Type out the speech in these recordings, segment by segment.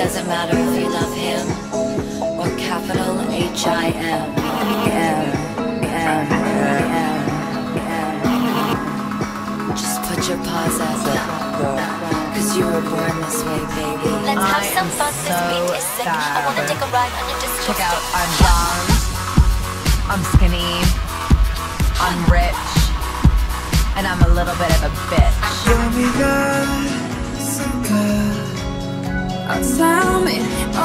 doesn't matter if you love him or capital H-I-M. Just put your paws up, cause you were born this way, baby. Let's have some fun, this beat is sick. I wanna take a ride on your disco. Check out, I'm blonde, I'm skinny, I'm rich, and I'm a little bit of a bitch. Tell me,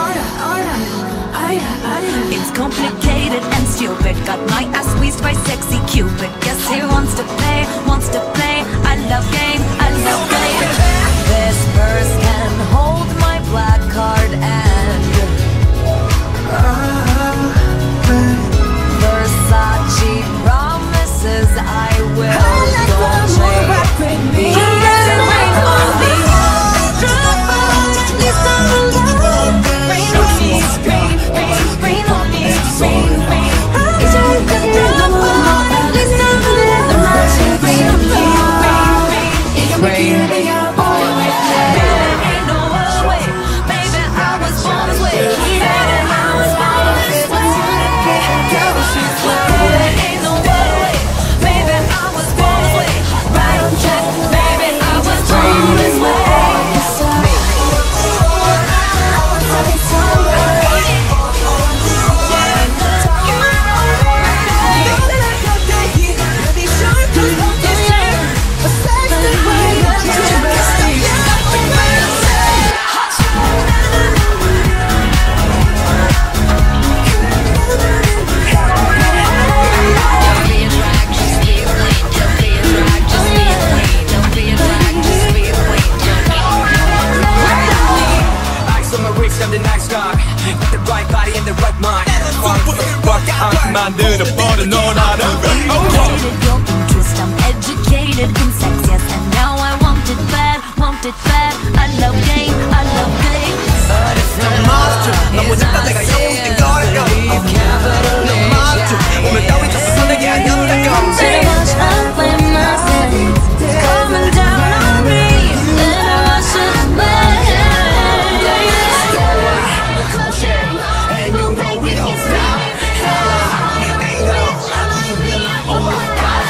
it's complicated and stupid. Got my ass squeezed by sexy Cupid. Guess he wants to play. I love game, I love game. This purse can hold my black card and Versace promises I will Dolce. I'm educated in sex, yes, and now I want it bad. I love game, I love game. But it's no monster. 너보다 내가 영웅인 거라고. No monster. 오늘 따위 쳤어 내게 아니었다고. Too much I blame myself. It's coming down on me. Then I should let it. And you know we don't stop. Oh my God.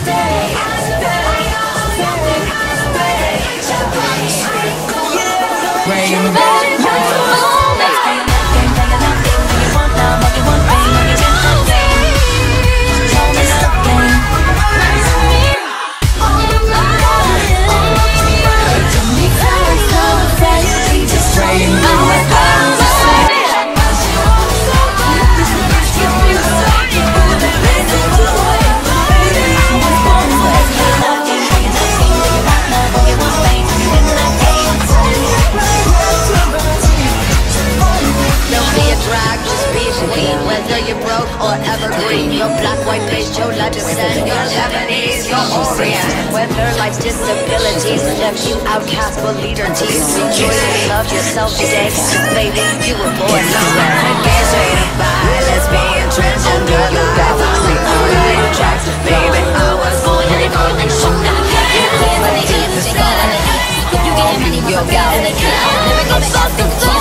Whether you're broke or evergreen, your black, white, beige, chola descent, your Lebanese, your Orient. Whether life's disabilities left you outcast but leader teeth, rejoice and love yourself today, cause baby, you were born nowhere. Gay, straight and bi, lesbian, transgender, live, I see all your tracks. Baby, I was born in the golden shoe. You get money, your gal, never go soft and